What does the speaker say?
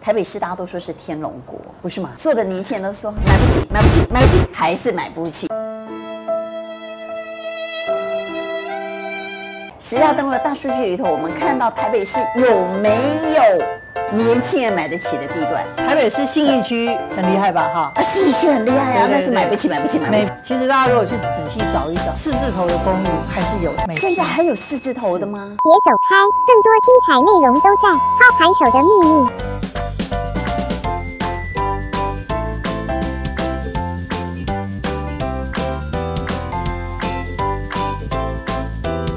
台北市大家都说是天龙国，不是吗？所有的年轻人都说买不起，买不起，买不起，还是买不起。实价登录的大数据里头，我们看到台北市有没有年轻人买得起的地段？ 台北市信义区很厉害吧？哈， 信义区很厉害啊，但是买不起，买不起，买不起。 其实大家如果去仔细找一找，4字头的公寓还是有。 现在还有4字头的吗？ 别走开，更多精彩内容都在《操盘手的秘密》。